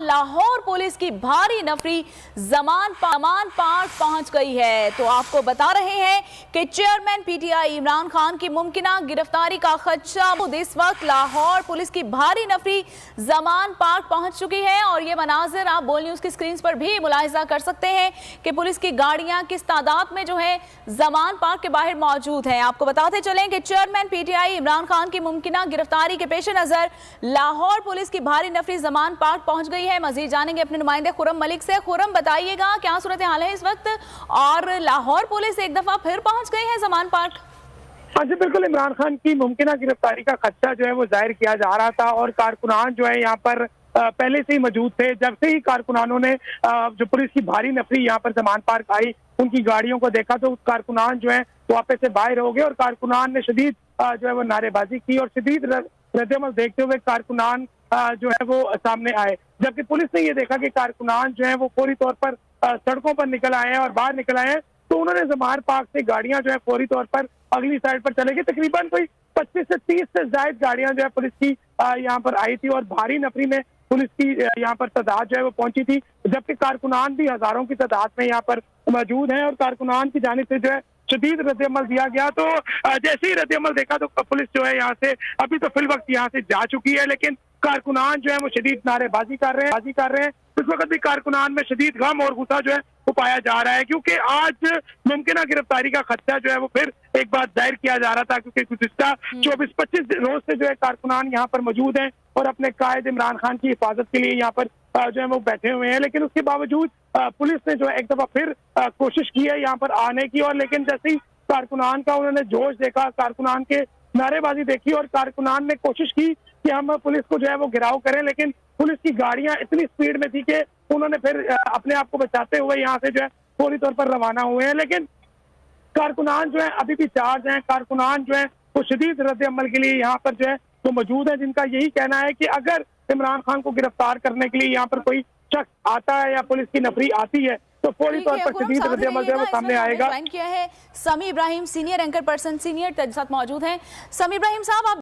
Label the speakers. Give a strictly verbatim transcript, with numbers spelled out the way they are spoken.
Speaker 1: Lahore police की भारी नफरी Zaman Zaman park पहुंच गई है। तो आपको बता रहे हैं कि चेयरमैन पीटीआई इमरान खान की मुमकिना गिरफ्तारी का खदशा। इस वक्त लाहौर पुलिस की भारी नफरी जमान पार्क पहुंच चुकी है और ये मनाजिर आप बोल न्यूज की स्क्रीन पर भी मुलाहिजा कर सकते हैं कि पुलिस की गाड़ियां किस तादाद में जो है जमान पार्क के बाहर मौजूद हैं। आपको बताते चलें कि चेयरमैन पीटीआई इमरान खान की मुमकिना गिरफ्तारी के पेश नजर लाहौर पुलिस की भारी नफरी जमान पार्क पहुंच गई है। मजीद जानेंगे अपने नुमाइंदे खुरम मलिक से। खुरम, बताइएगा क्या सूरत हाल है इस वक्त और लाहौर पुलिस एक दफा फिर पहुंच गई है जमान पार्क?
Speaker 2: हाँ जी बिल्कुल, इमरान खान की मुमकिना गिरफ्तारी का खदशा जो है वो जाहिर किया जा रहा था और कारकुनान जो है यहाँ पर पहले से ही मौजूद थे। जब से ही कारकुनानों ने जो पुलिस की भारी नफरी यहाँ पर जमान पार्क आई, उनकी गाड़ियों को देखा तो कारकुनान जो है वापस से बाहर हो गए और कारकुनान ने शदीद जो है वो नारेबाजी की और शदीद रद्द-ए-अमल देखते हुए कारकुनान जो है वो सामने आए। जबकि पुलिस ने ये देखा कि कारकुनान जो है वो फौरी तौर पर सड़कों पर निकल आए हैं और बाहर निकल आए हैं, तो उन्होंने जमान पार्क से गाड़ियां जो है फौरी तौर पर अगली साइड पर चले गई। तकरीबन कोई पच्चीस से तीस से ज्यादा गाड़ियां जो है पुलिस की यहाँ पर आई थी और भारी नफरी में पुलिस की यहाँ पर तादाद जो है वो पहुंची थी, जबकि कारकुनान भी हजारों की तादाद में यहाँ पर मौजूद हैं और कारकुनान की जानिब से जो है शदीद रद्द-ए-अमल दिया गया। तो जैसे ही रद्द-ए-अमल देखा तो पुलिस जो है यहाँ से अभी तो फिल वक्त यहाँ से जा चुकी है, लेकिन कारकुनान जो है वो शदीद नारेबाजी कर रहे हैं बाजी कर रहे हैं इस वक्त भी कारकुनान में शदीद गम और गुस्सा जो है वो पाया जा रहा है, क्योंकि आज मुमकिन गिरफ्तारी का खदशा जो है वो फिर एक बार जाहिर किया जा रहा था, क्योंकि गुज़िश्ता चौबीस पच्चीस रोज से जो है कारकुनान यहाँ पर मौजूद हैं और अपने कायद इमरान खान की हिफाजत के लिए यहाँ पर जो है वो बैठे हुए हैं। लेकिन उसके बावजूद पुलिस ने जो है एक दफा फिर कोशिश की है यहाँ पर आने की, और लेकिन जैसे ही कारकुनान का उन्होंने जोश देखा, कारकुनान के नारेबाजी देखी और कारकुनान ने कोशिश की कि हम पुलिस को जो है वो घिराव करें, लेकिन पुलिस की गाड़ियां इतनी स्पीड में थी कि उन्होंने फिर अपने आप को बचाते हुए यहाँ से जो है फौरी तौर पर रवाना हुए हैं। लेकिन कारकुनान जो है अभी भी चार्ज हैं, कारकुनान जो है वो शदीद रद्द-ए-अमल के लिए यहाँ पर जो है वो मौजूद है, जिनका यही कहना है कि अगर इमरान खान को गिरफ्तार करने के लिए यहाँ पर कोई शख्स आता है या पुलिस की नफरी आती है तो फौरी तौर पर शदीद रद्द-ए-अमल जो है वो सामने आएगा।
Speaker 1: किया है Sami Ibrahim, senior anchor person senior साथ मौजूद हैं। समी इब्राहिम साहब, आप